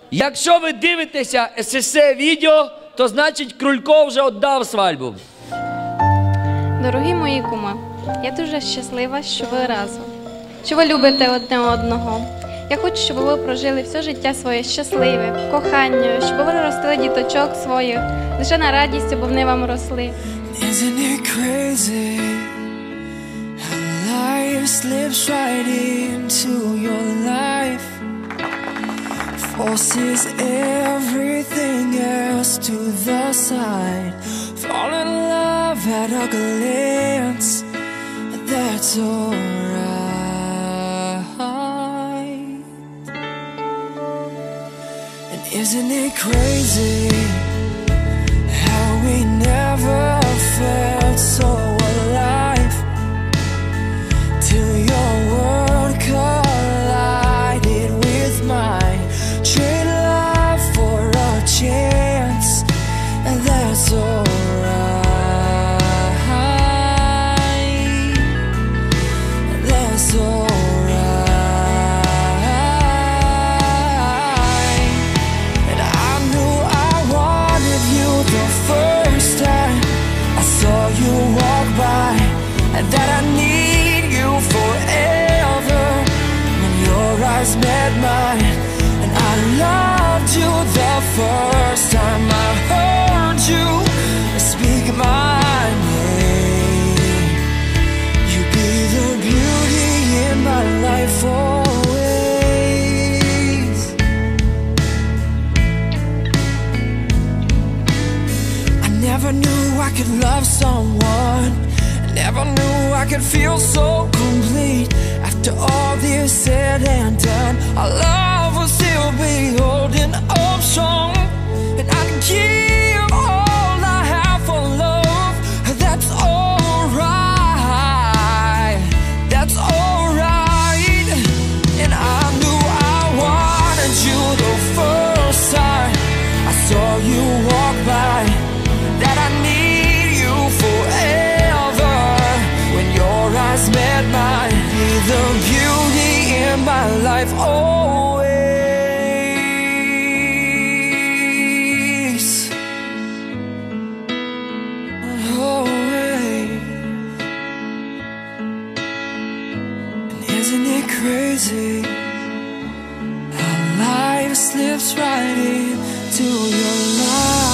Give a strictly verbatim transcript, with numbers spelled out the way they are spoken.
Якщо ви дивитеся це відео, то значить Крулько вже віддав свадьбу. Дорогі мої куми, я дуже щаслива, що ви разом, що ви любите одне одного. Я хочу, щоб ви прожили все життя своє щасливе, в коханні, щоб ви ростили діточок своїх, лише на радість, щоб вони вам росли. Isn't it crazy how life slips right into your life, forces everything else to the side, fall in love at a glance, that's alright. And isn't it crazy how we never felt so alive till your world collided with mine. Trade love for a chance, and that's alright. That's alright. And I knew I wanted you the first time I saw you walk by, and that I need you forever. When your eyes met mine, and I loved you the first time I heard you speak my name. You be the beauty in my life always. I never knew I could love someone, I never knew I could feel so complete. After all this said and done, our love will still be holding up strong, and I'd give all I have for love. That's alright, that's alright. And I knew I wanted you the first time I saw you walk by, that I need you forever. When your eyes met mine, be the beauty in my life always, always. And isn't it crazy how life slips right into your life?